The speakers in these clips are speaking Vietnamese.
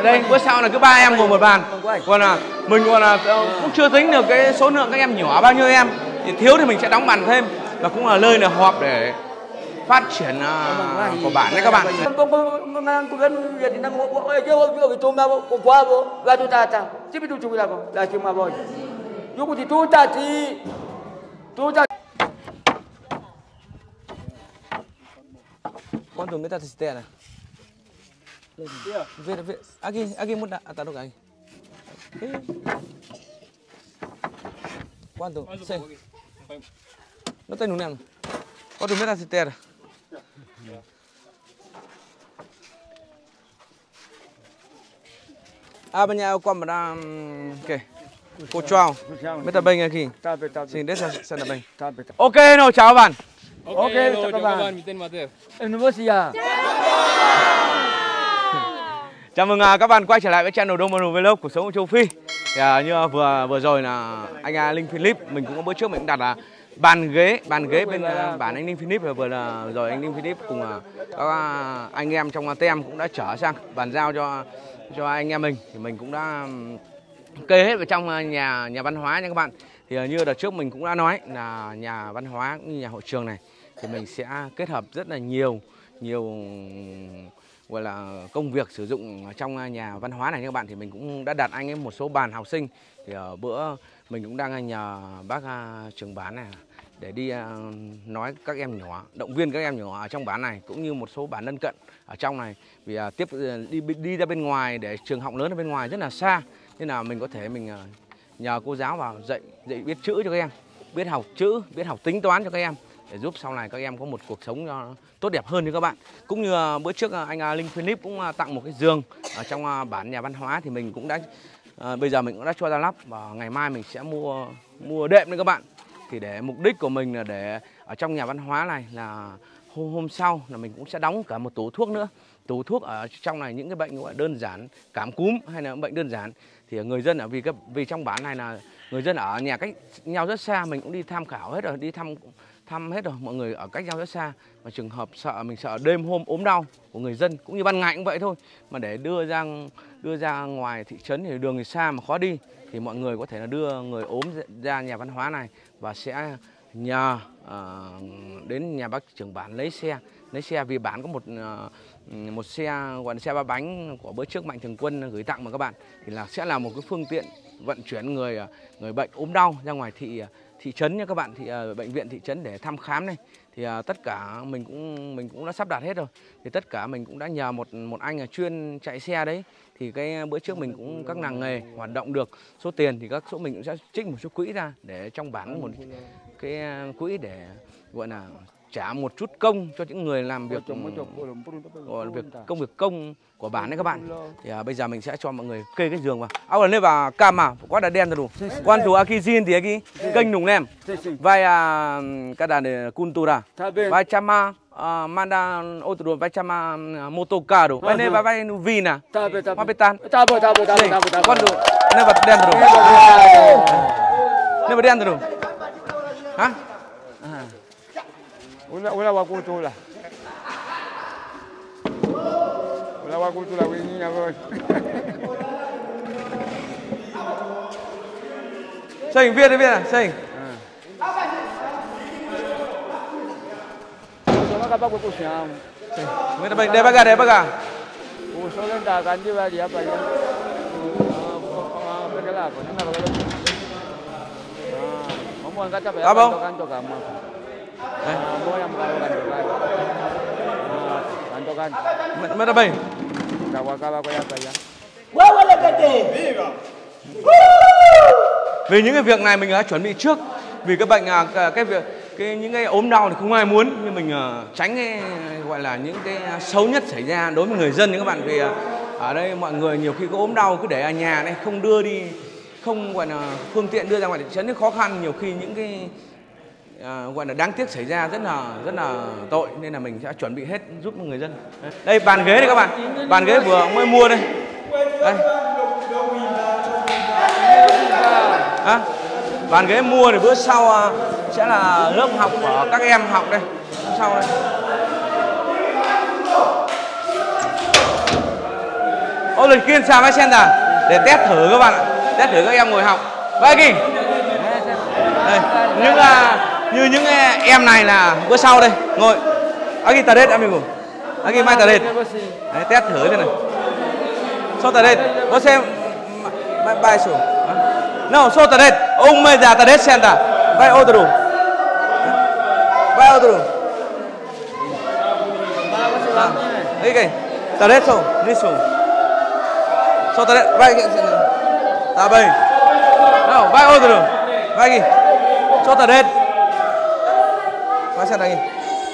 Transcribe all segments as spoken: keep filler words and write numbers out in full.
đây bữa sau là cứ ba em ngồi một bàn. Còn là mình còn là cũng chưa tính được cái số lượng các em nhỏ bao nhiêu em, thì thiếu thì mình sẽ đóng bàn thêm, và cũng là nơi là họp để phát triển uh, của bản đấy các bạn. Quanto meta cisterna? Vê, vê, aqui, aqui muda, tá no aqui. Quanto? Sei. Não tem número. Quanto meta cisterna? Ah, banyak aku ada, okay. Cô chào, meta bem aqui. Sim, deixa você na bem. Ok, nào chào các bạn. Ok, ok, chào các bạn. Mình tên Mateo. Em nói gì à? Chào mừng uh, các bạn quay trở lại với channel Domino Vlog cuộc sống ở châu Phi. Thì, uh, như uh, vừa vừa rồi là anh uh, Linh Philip, mình cũng có bữa trước mình cũng đặt là uh, bàn ghế, bàn ghế bên uh, bản anh Linh Philip, và vừa là rồi anh Linh Philip cùng uh, các uh, anh em trong uh, tem cũng đã trở sang bàn giao cho cho anh em mình, thì mình cũng đã um, kê hết vào trong uh, nhà nhà văn hóa nha các bạn. Thì uh, như đợt trước mình cũng đã nói là nhà văn hóa cũng như nhà hội trường này thì mình sẽ kết hợp rất là nhiều nhiều gọi là công việc sử dụng trong nhà văn hóa này các bạn. Thì mình cũng đã đặt anh ấy một số bàn học sinh, thì ở bữa mình cũng đang nhờ bác uh, trưởng bản này để đi uh, nói các em nhỏ, động viên các em nhỏ ở trong bản này cũng như một số bản lân cận ở trong này, vì uh, tiếp uh, đi đi ra bên ngoài để trường học lớn ở bên ngoài rất là xa, nên là mình có thể mình uh, nhờ cô giáo vào dạy dạy biết chữ cho các em, biết học chữ, biết học tính toán cho các em, để giúp sau này các em có một cuộc sống uh, tốt đẹp hơn như các bạn. Cũng như uh, bữa trước uh, anh uh, Linh Philip cũng uh, tặng một cái giường ở trong uh, bản nhà văn hóa, thì mình cũng đã uh, bây giờ mình cũng đã cho ra lắp, và ngày mai mình sẽ mua mua đệm đấy các bạn. Thì để mục đích của mình là để ở trong nhà văn hóa này là hôm hôm sau là mình cũng sẽ đóng cả một tủ thuốc nữa. Tủ thuốc ở trong này những cái bệnh gọi là đơn giản, cảm cúm hay là bệnh đơn giản, thì người dân ở vì cái vì trong bản này là người dân ở nhà cách nhau rất xa, mình cũng đi tham khảo hết rồi, đi thăm thăm hết rồi, mọi người ở cách nhau rất xa, và trường hợp sợ mình sợ đêm hôm ốm đau của người dân cũng như ban ngày cũng vậy thôi, mà để đưa ra đưa ra ngoài thị trấn thì đường thì xa mà khó đi, thì mọi người có thể là đưa người ốm ra nhà văn hóa này và sẽ nhờ uh, đến nhà bác trưởng bản lấy xe lấy xe vì bản có một uh, một xe gọi là xe ba bánh của bữa trước Mạnh Thường Quân gửi tặng mà các bạn, thì là sẽ là một cái phương tiện vận chuyển người người bệnh ốm đau ra ngoài thị thị trấn nha các bạn, thì uh, bệnh viện thị trấn để thăm khám này, thì uh, tất cả mình cũng mình cũng đã sắp đặt hết rồi, thì tất cả mình cũng đã nhờ một một anh chuyên chạy xe đấy, thì cái bữa trước mình cũng các làng nghề hoạt động được số tiền thì các số mình cũng sẽ trích một số quỹ ra để trong bản một cái quỹ để gọi là trả một chút công cho những người làm việc gọi là việc công việc công của bản đấy các bạn. Thì à, bây giờ mình sẽ cho mọi người kê cái giường vào. Áo là vào cam mà quá đã đen rồi đủ. Quan thủ aki zin thì aki kênh nùng nem. Vai à cái đàn này cultura. Vai chama manda outro vai chama motocarro. Vai ne vai vai vina. Vai betan. Quan thủ ne vai đen rồi. Ne vai đen rồi. Hả? Ula ula wakultura. Ula wakultura winginya bos. Sing viết đi viết à, sing. Sama kapag ko siya. Người ta đây bác à, đây bác à. Uso lang dagan di ba dia pa yan. Pagkala ko nang nabagalo. Ah, mo ang kata pa yan kanto kamo. Mo yang karo kanto kan. Kanto kan. Mẹ đã bay. Kawa-kawa ko yan pa yan. Wow, là cái gì? Vì những cái việc này mình đã chuẩn bị trước, vì cái bệnh à, cái việc cái những cái ốm đau thì không ai muốn, nhưng mình uh, tránh cái gọi là những cái xấu nhất xảy ra đối với người dân đấy các bạn. Vì uh, ở đây mọi người nhiều khi có ốm đau cứ để ở nhà này, không đưa đi, không gọi là phương tiện đưa ra ngoài thị trấn thì khó khăn, nhiều khi những cái uh, gọi là đáng tiếc xảy ra rất là rất là tội, nên là mình sẽ chuẩn bị hết giúp người dân. Đấy. Đây bàn ghế này các bạn, bàn ghế vừa mới mua đây. Đây. À, bàn ghế mua thì bữa sau uh, sẽ là lớp học của các em học đây. Sau đây. Ô lần kia sao với center để test thử các bạn ạ, test thử các em ngồi học. Vậy kì. Đây, những uh, như những em này là bữa sau đây ngồi. Aquí ta đấy amigo. Aquí mai ta đấy. Đấy, test thử thế này. So ta đấy. Vos xem bài số. No, so ta đấy. Ông mới ra ta đấy center. Vai outro. Vai outro. Đây kì. Ta đấy so, nisso. So ta đấy, vai ta bem. No, vai outro. Vai aqui. Solta dentro. Vai senta aqui.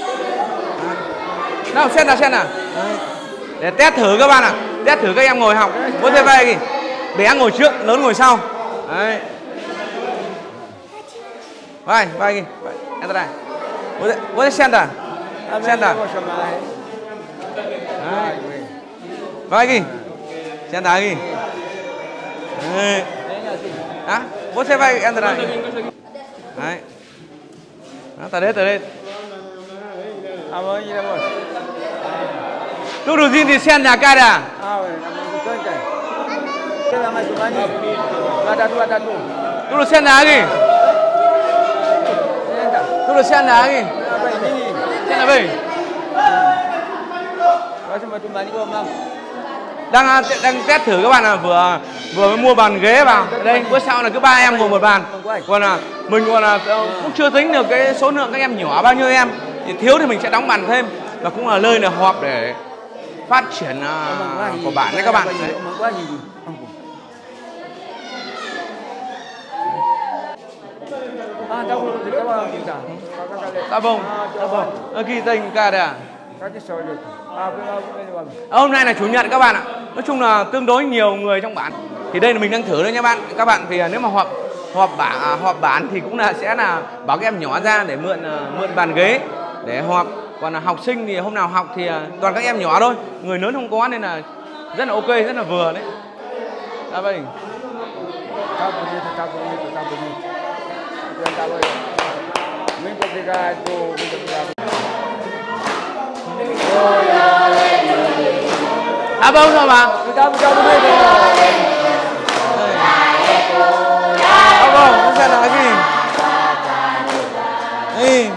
Nào, senta, senta. Để test thử các bạn ạ. Test thử các em ngồi học. Vỗ tay vai kì. Bé ngồi trước, lớn ngồi sau. Đấy. Vai, vai kì. Entra đây. Vỗ tay, vỗ tay senta. Senta. Đấy. Vai kì. Senta kì. Đấy. Hả? Vỗ tay vai entra đây. Đấy. Đó, ta đấy, ta đấy. Tu đầu tiên thì sen nhà ca à? Tu đầu sen nhà gì? Tu đầu sen nhà gì? Sen là gì? Đang đang test thử các bạn là vừa vừa mới mua bàn ghế vào. Đây bữa sau là cứ ba em ngồi một bàn. Còn là mình còn là cũng chưa tính được cái số lượng các em nhỏ bao nhiêu em. Thì thiếu thì mình sẽ đóng bàn thêm, và cũng là nơi là họp để phát triển uh, của bạn đấy các bạn. Đấy. Tá bom, tá bom. Aqui tem cara. Hôm nay là chủ nhật các bạn ạ. Nói chung là tương đối nhiều người trong bản. Thì đây là mình đang thử đấy nha bạn. Các bạn thì nếu mà họp họp bản họp bản thì cũng là sẽ là bảo các em nhỏ ra để mượn mượn bàn ghế để họp. Còn là học sinh thì hôm nào học thì toàn các em nhỏ thôi, người lớn không có, nên là rất là ok, rất là vừa đấy. À vậy. À vâng rồi mà. À vâng, nó sẽ là cái gì? Ê.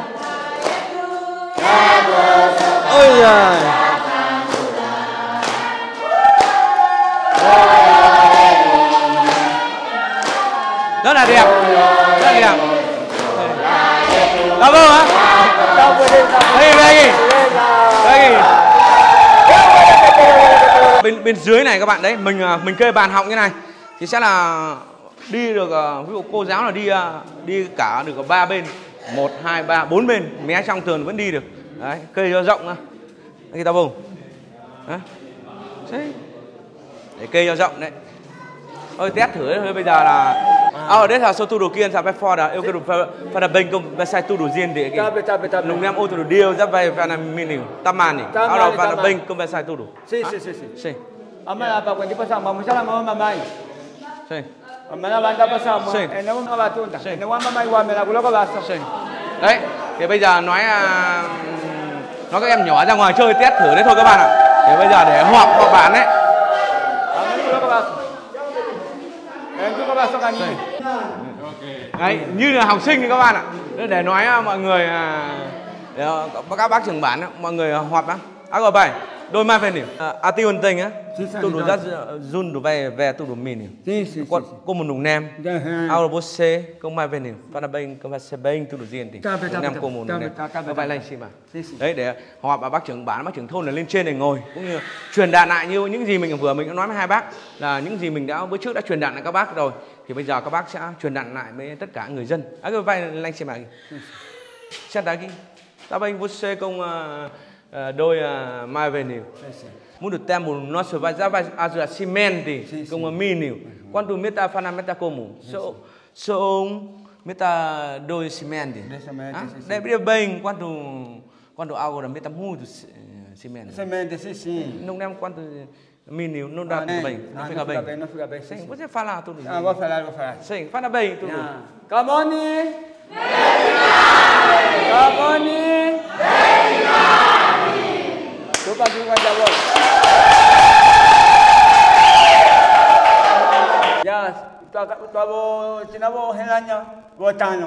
Ôi giời. Rất là đẹp, rất là đẹp. Đâu hả? Đây đây đây. Bên bên dưới này các bạn đấy, mình mình kê bàn học như này thì sẽ là đi được, ví dụ cô giáo là đi đi cả được ở ba bên, một hai ba bốn bên, mé trong tường vẫn đi được. Đấy, cây cho rộng ra. Đây tao vùng. Đấy. Để cây cho rộng đấy. Thôi test thử thôi, bây giờ là ở đây là số tu đồ kia sao phải for là yêu cầu phải là bên công phải sai tu đồ riêng để cái lùng nam ô tu đồ điêu ra về phải là mini tam man này, ở đâu phải là bên công phải sai tu đồ. Sí, sí, sí, sí. Sí. Ama la pa cuando pasamos, vamos a la mamá mamá. Sí. Ama la banda pasamos, Sí. en no mamá tunda. En no mamá igual me la culo con vaso. Sí. Đấy, thì bây giờ nói à, nói các em nhỏ ra ngoài chơi test thử đấy thôi các bạn ạ. Thì bây giờ để họp họp bản đấy. Đấy, như là học sinh thì các bạn ạ. Để nói mọi người, để các bác trưởng bản mọi người họp á. À rồi bài, đôi mai về nè. À tiêu ơn tình á. Tôi đủ rất run đủ về về tôi đủ mì nè. Con có một nùng nem. Ao bố xe công mai về nè. Phát là bên công sẽ bên tôi đủ riêng thì. Nem cô một nùng nem. Có bài lên xin mà. Đấy để họp bà bác trưởng bản, bác trưởng thôn là lên trên để ngồi, cũng như truyền đạt lại như những gì mình vừa mình đã nói với hai bác, là những gì mình đã bữa trước đã truyền đạt lại các bác rồi, thì bây giờ các bác sẽ truyền đạt lại với tất cả người dân. À cái vai lên xin mà. Xem đá kia. Ta bên você com đôi mai về nhiều. Muốn được tem một nó sẽ vai ra vai azura cement thì com mi nhiều. Quanto meta fana meta como. So so meta đôi cement thì. Đây bây giờ bên quanto quanto agora meta muito cement. Cement, sim, sim. Não lembro quanto mi nhiều, não dá tudo bem. Não fica bem. Não fica bem. Sim, você fala tudo. Ah, vou falar, vou falar. Sim, fala bem tudo. Come on. Come on. Coba juga jawab. tua tua bo china bo helanya bo tano.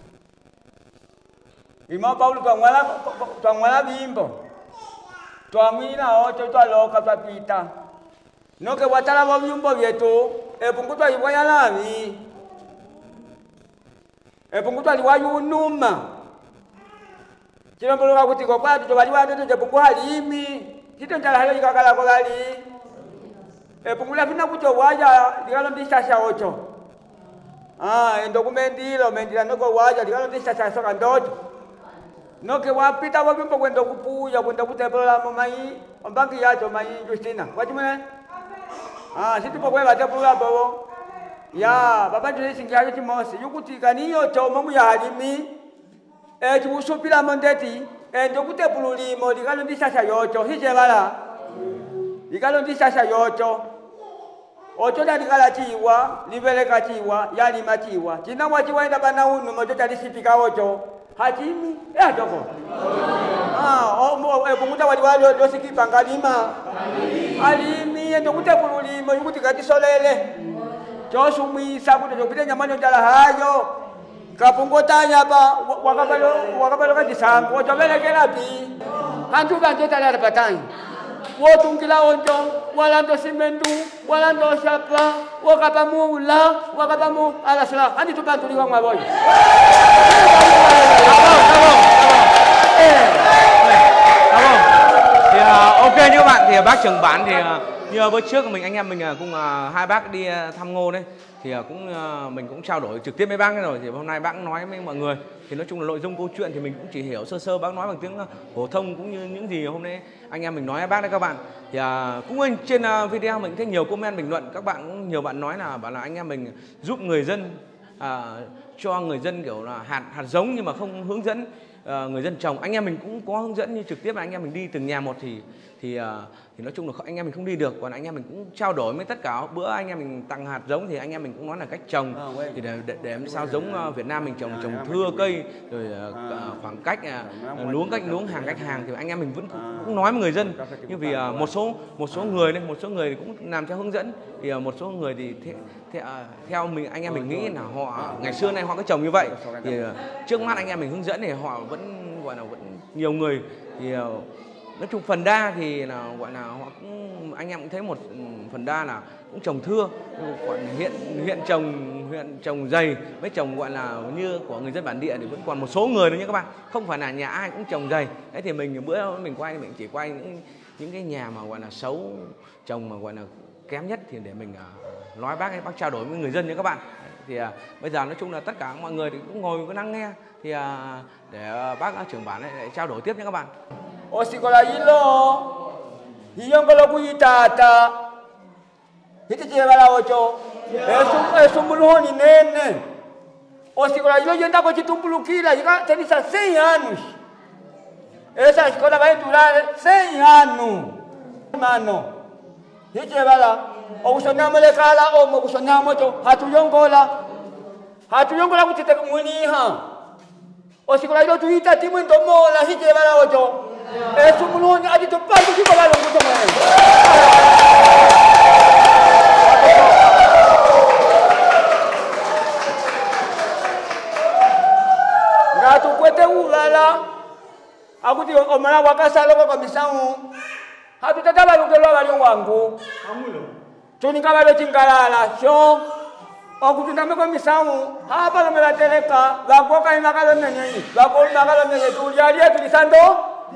Imo Paulo tua ngala tua ngala bimbo. Tua mina o tua loka tua pita. No que watala bo bimbo vieto e pungu tua iwaya lavi. E pungu tua liwayu numa. Chino polo ka kutiko kwa tu bali wa tu pungu halimi. Tito njala halo ikakala ko gali. E pungula fina kucho waja digalo ndisa sha ocho. Ah, en dokumenti lo mentira no ko waja digalo ndisa sha soka ndoto. No que wapita wa bimbo kwenda kupuya kwenda kutepela mai ombangi yacho mai Justina. Kwati mwana? Ah, situ pokwe batepula bobo. Ya, baba tuli singaje timosi. Yukutika niyo chomo mu ya halimi. E chusupila mondeti. E ndokutepululimo digalo ndisa sha yocho. Hije bala. Digalo ndisa sha yocho. Ocho dari kala chiwa, libele kachiwa, yali machiwa. China wachiwa enda bana unu mojo dari sipika ocho. Hachimi, eh doko. Ah, o mo e bunguta wali wali do sikipa ngalima. Alimi endo kutepululimo yukuti kati solele. Josu mwisa kuti jopite nyamano jala hayo. Kapungotanya ba wakabalo wakabalo kati sango ocho bele kelapi. Hantu bantu tala patani. Wotungila onjo, walando simendu, walando shapa, wakapamu ula, wakapamu alasla. Andi tu bantu liwa ngaboy. Thì ok như các bạn, thì bác trưởng bản thì như bữa trước mình anh em mình cũng hai bác đi thăm Ngô đấy, thì cũng mình cũng trao đổi trực tiếp với bác rồi. Thì hôm nay bác nói với mọi người thì nói chung là nội dung câu chuyện thì mình cũng chỉ hiểu sơ sơ, bác nói bằng tiếng phổ thông cũng như những gì hôm nay anh em mình nói với bác đấy các bạn. Thì cũng trên video mình thấy nhiều comment bình luận, các bạn cũng nhiều bạn nói là bảo là anh em mình giúp người dân, à, cho người dân kiểu là hạt hạt giống nhưng mà không hướng dẫn uh, người dân trồng. Anh em mình cũng có hướng dẫn, như trực tiếp là anh em mình đi từng nhà một thì thì uh, thì nói chung là anh em mình không đi được, còn anh em mình cũng trao đổi với tất cả. Bữa anh em mình tặng hạt giống thì anh em mình cũng nói là cách trồng thì để để, để làm sao giống uh, Việt Nam mình trồng trồng thưa cây, rồi uh, khoảng cách uh, luống cách luống, hàng cách hàng, thì anh em mình vẫn cũng, cũng nói với người dân. Nhưng vì uh, một số một số người đây, một số người cũng làm theo hướng dẫn, thì uh, một số người thì thế, thế, uh, theo mình anh em mình nghĩ là họ ngày xưa nay họ cứ trồng như vậy, thì uh, trước mắt anh em mình hướng dẫn thì họ vẫn gọi là vẫn nhiều người thì uh, nói chung phần đa thì là gọi là họ cũng, anh em cũng thấy một phần đa là cũng trồng thưa, còn hiện hiện trồng huyện trồng dày với trồng gọi là như của người dân bản địa thì vẫn còn một số người nữa nhé các bạn, không phải là nhà ai cũng trồng dày. Đấy thì mình bữa mình quay mình chỉ quay những những cái nhà mà gọi là xấu, trồng mà gọi là kém nhất thì để mình uh, nói bác ấy, bác trao đổi với người dân nhé các bạn. Thì uh, bây giờ nói chung là tất cả mọi người thì cũng ngồi có năng nghe, thì uh, để uh, bác uh, trưởng bản này để trao đổi tiếp nhé các bạn. Osikola ilo, hiyongolo kuyitata, hitichile bala ocho, esumuluhoni nene. Osikola ilo yenda ko chitumbulukila, yika tenisa seis anos. Esa escola vai durar seis anos. Mano, hitichile bala, okusonamo lekala, o mokusonamo cho, hatuyongola, hatuyongola kutite muniha. Osikola ilo tuita timu ndomola, hitichile bala ocho. Es un mundo allí tu padre que va a lo mucho más. Gato cuete ulala. Aku ti omana wakasa lo kwa misangu. Hatu tataba lo kelo bali wangu. Amulo. Tuni kaba lo chingalala. Sho. Aku tundame kwa misangu. Hapa lo mela teleka. Bako ka inakalo nenye. Bako inakalo nenye. Tulialia tulisando.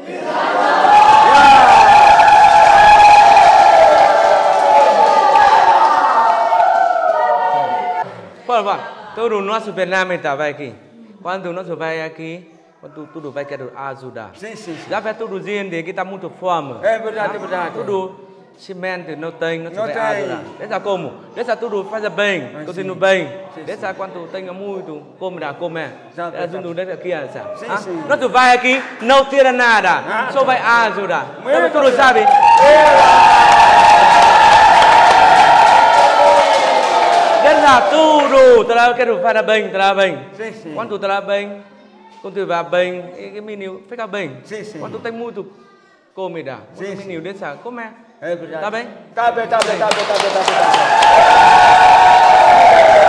Vâng vâng, tôi đủ nói Việt Nam mình tả về kì, quan từ nói về kì, quan tu tu đủ về cái đồ ajuda. Giá vé tu đủ riêng để kita muito forma. É verdade, verdade. Tu đủ cimento não tem, não tem ajuda. Dessa como? Dessa tudo faz bem, continua bem. Dessa quanto tem muito, como dá como é. Dessa tudo dessa aqui é essa. Não tu vai aqui, não tira nada, só vai ajuda. Tudo sabe? Dessa tudo, tra cái đồ faz bem, tra bem. Quanto tra bem, quanto vai bem, cái menino fica bem. Quanto tem muito comida, quanto menino dessa como é. Tá bem? Tá bem, tá bem, tá bem, tá bem, tá bem.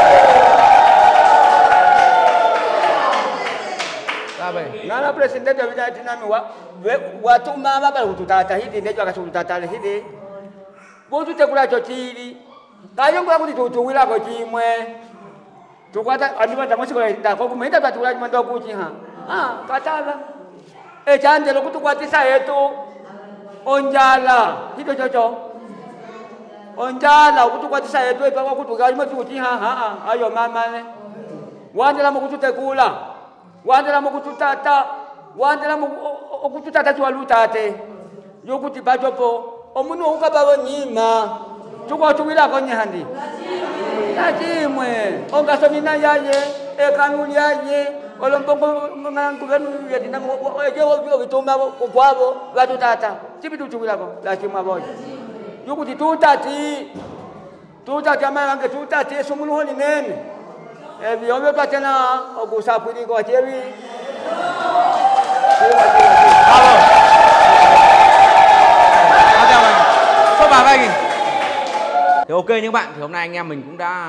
besi ndejo vina tinami wa watu mama bali kututata hidi ndejo akatutata hidi botu tekula chochili kayongula kuti tutuwila ko chimwe tukwata andiba tamasiko nda ko kumenda tatukula chimando kuti ha ah katala e chande lokutukwatisa yetu onjala hido chocho onjala ukutukwatisa yetu epa kutuka chimwe kuti ha ha ayo mama ne wandela mukututekula wandela mukututata wandela mukututata chiwalutate yokuti bajopo omunu ukababo nyima tukwa tuwila ko nyandi achimwe ongasomina yaye ekanuli yaye olombongo nganguvenu yetina ejewo bituma kwabo batutata chibitu tuwila ko lachimwa boy yokuti tutati tutati amange tutati esomunu honi nene ebi ombe twatena okusapwili ko chewi Thì ok những bạn, thì hôm nay anh em mình cũng đã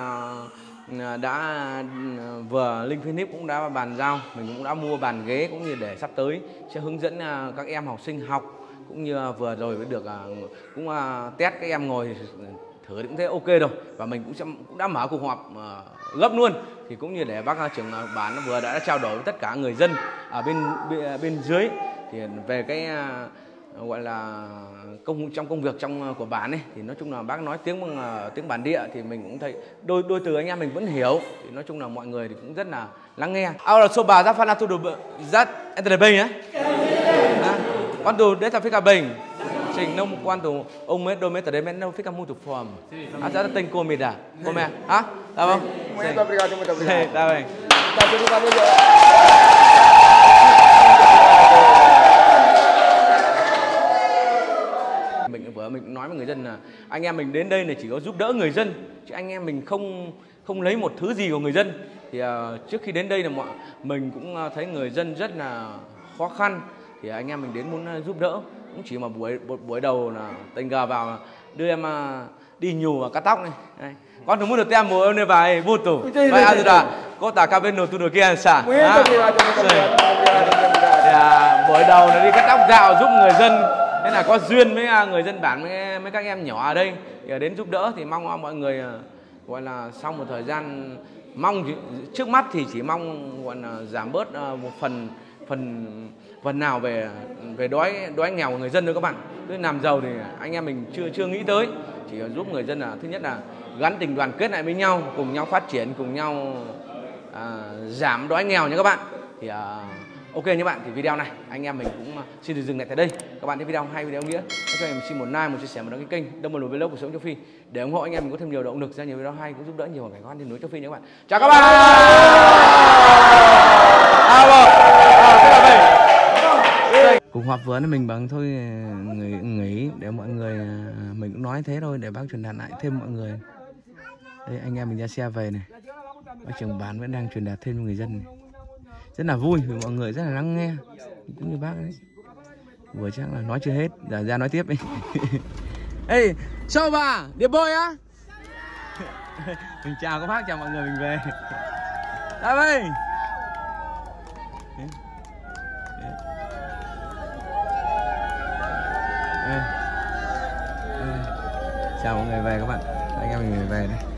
đã vừa Linh Phoenix cũng đã bàn giao, mình cũng đã mua bàn ghế cũng như để sắp tới sẽ hướng dẫn các em học sinh học, cũng như vừa rồi mới được cũng test các em ngồi thử cũng thấy ok rồi, và mình cũng sẽ, cũng đã mở cuộc họp gấp luôn, thì cũng như để bác trưởng bản vừa đã trao đổi với tất cả người dân ở bên bên, bên dưới thì về cái gọi là công trong công việc trong của bản ấy, thì nói chung là bác nói tiếng uh, tiếng bản địa thì mình cũng thấy đôi đôi từ anh em mình vẫn hiểu, thì nói chung là mọi người thì cũng rất là lắng nghe. Ahora soba za fana tudo zat entre bem á. Quando dessa fica bem. Sim, não quando um metro metro de não fica muito fome. A já tem comida. Come, hã? Tá bom? Muito obrigado, muito obrigado. Tá bem. Tá tudo valeu. Mình vừa mình nói với người dân là anh em mình đến đây này chỉ có giúp đỡ người dân, chứ anh em mình không không lấy một thứ gì của người dân. Thì uh, trước khi đến đây là mọi mình cũng uh, thấy người dân rất là khó khăn, thì anh em mình đến muốn uh, giúp đỡ. Cũng chỉ mà buổi buổi đầu là tình cờ vào đưa em uh, đi nhù và cắt tóc này. Đây. Con muốn được tem mùa này vài vô tủ. Vậy à rồi có tả cà bên nồi tu nồi kia xả. Buổi đầu là đi cắt tóc dạo giúp người dân. Thế là có duyên với người dân bản với, với các em nhỏ ở đây thì đến giúp đỡ, thì mong mọi người gọi là sau một thời gian mong trước mắt thì chỉ mong gọi là giảm bớt một phần phần phần nào về về đói đói nghèo của người dân thôi các bạn. Cứ làm giàu thì anh em mình chưa chưa nghĩ tới, chỉ giúp người dân là thứ nhất là gắn tình đoàn kết lại với nhau, cùng nhau phát triển, cùng nhau à, giảm đói nghèo nha các bạn. Thì à, ok các bạn, thì video này anh em mình cũng xin được dừng lại tại đây. Các bạn thấy video hay, video nghĩa, cho em xin một like, một chia sẻ, một đăng ký kênh Đông Một Lùi Vlog Cuộc Sống Châu Phi để ủng hộ anh em mình có thêm nhiều động lực ra nhiều video hay, cũng giúp đỡ nhiều hoàn cảnh khó khăn trên núi Châu Phi nha các bạn. Chào các bạn. Cuộc họp vừa nên mình bằng thôi nghỉ, nghỉ để mọi người, mình cũng nói thế thôi để bác truyền đạt lại thêm mọi người. Đây anh em mình ra xe về này, bác trưởng bản vẫn đang truyền đạt thêm cho người dân này. Rất là vui vì mọi người rất là lắng nghe, cũng như bác ấy. Vừa chắc là nói chưa hết, giờ ra nói tiếp đi. Ê, sao bà? Đi bơi á? Mình chào các bác, chào mọi người, mình về. Ra đây. Chào mọi người về các bạn, anh em mình về đây.